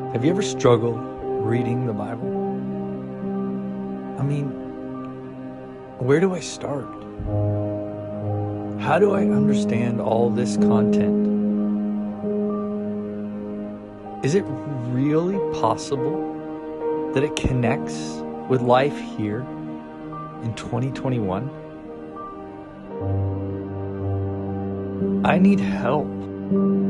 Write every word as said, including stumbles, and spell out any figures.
Have you ever struggled reading the Bible? I mean, where do I start? How do I understand all this content? Is it really possible that it connects with life here in twenty twenty-one? I need help.